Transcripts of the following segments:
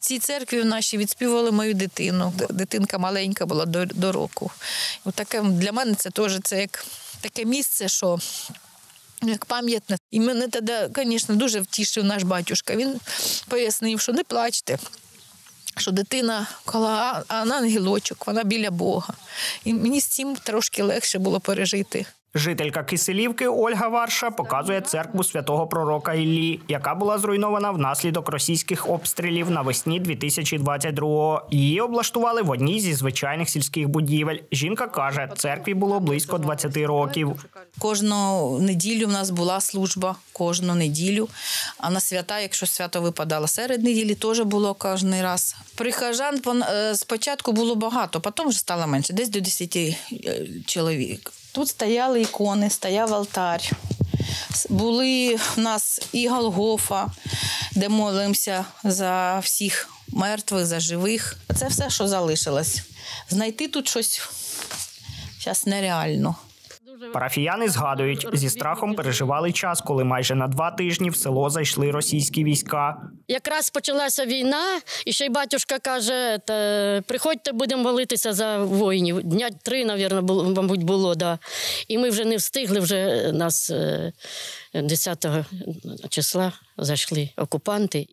цій церкві в нашій відспівували мою дитину. Дитинка маленька була до року. Таке, для мене це теж як таке місце, що як пам'ятне. І мене тоді, звісно, дуже втішив наш батюшка. Він пояснив, що не плачте, що дитина коло ангелочок, вона біля Бога. І мені з цим трошки легше було пережити. Жителька Киселівки Ольга Варша показує церкву святого пророка Іллі, яка була зруйнована внаслідок російських обстрілів навесні 2022-го. Її облаштували в одній зі звичайних сільських будівель. Жінка каже, церкві було близько 20 років. Кожну неділю в нас була служба, кожну неділю. А на свята, якщо свято випадало серед неділі, теж було кожен раз. Прихожан спочатку було багато, потім вже стало менше, десь до 10 чоловік. Тут стояли ікони, стояв алтар. Були в нас і Голгофа, де молимося за всіх мертвих, за живих. Це все, що залишилось. Знайти тут щось зараз нереально. Парафіяни згадують, зі страхом переживали час, коли майже на 2 тижні в село зайшли російські війська. Якраз почалася війна, і ще й батюшка каже, приходьте, будемо молитися за воїнів. Дня 3, мабуть, було, да. І ми вже не встигли, вже нас 10 числа зайшли окупанти.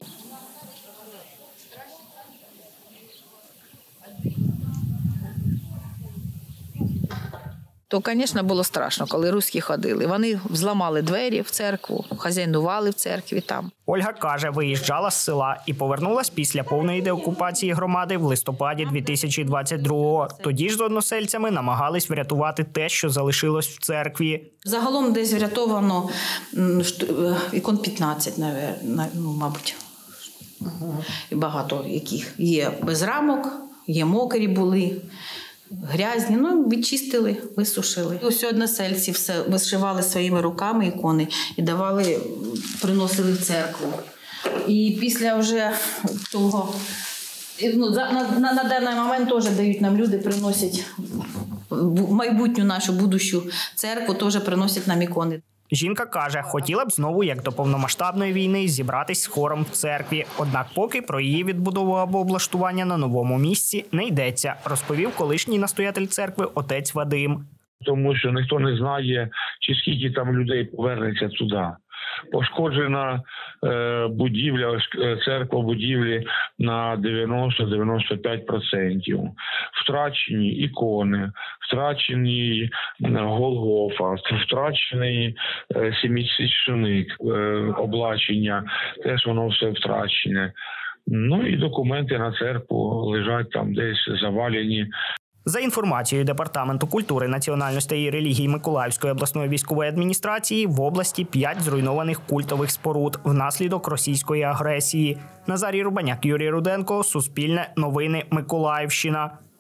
То, звісно, було страшно, коли русські ходили. Вони взламали двері в церкву, хазяйнували в церкві там. Ольга каже, виїжджала з села і повернулась після повної деокупації громади в листопаді 2022-го. Тоді ж з односельцями намагались врятувати те, що залишилось в церкві. Загалом десь врятовано ікон 15, мабуть. І багато яких. Є без рамок, є мокрі були. Грязні, відчистили, висушили. Ось односельці все вишивали своїми руками ікони і приносили в церкву. І після вже того, на даний момент теж дають нам люди, приносять майбутню нашу будущу церкву, теж приносять нам ікони. Жінка каже, хотіла б знову, як до повномасштабної війни, зібратись з хором в церкві. Однак поки про її відбудову або облаштування на новому місці не йдеться, розповів колишній настоятель церкви отець Вадим. Тому що ніхто не знає, чи скільки там людей повернеться туди. Пошкоджена будівля, церква будівлі на 90-95%. Втрачені ікони, втрачений Голгофа, втрачений семисвященик, облачення, теж воно все втрачене. І документи на церкву лежать там десь завалені. За інформацією Департаменту культури, національностей і релігій Миколаївської обласної військової адміністрації, в області 5 зруйнованих культових споруд внаслідок російської агресії. Назарій Рубаняк, Юрій Руденко, Суспільне, Новини, Миколаївщина.